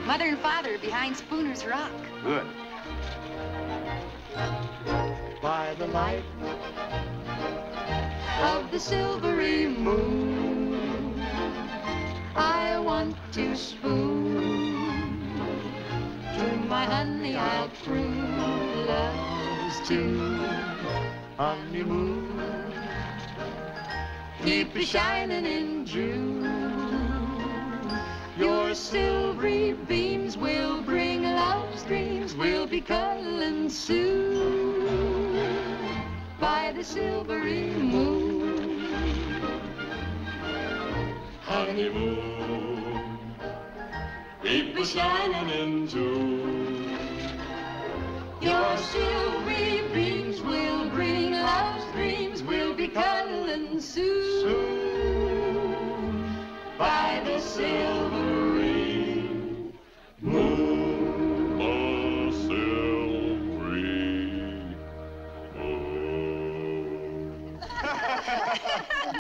Mother and Father behind Spooner's Rock. Good. By the light Of the silvery moon, I want to spoon. To my honey I'll prove love's tune. honeymoon, Keep it shining in June. Your silvery beams will bring love's dreams. We'll be cuddling soon by the silvery moon. honeymoon, keep it shining in June. Your silvery beams will bring love's dreams. We'll be cuddling soon by the silvery Moon, the silvery moon.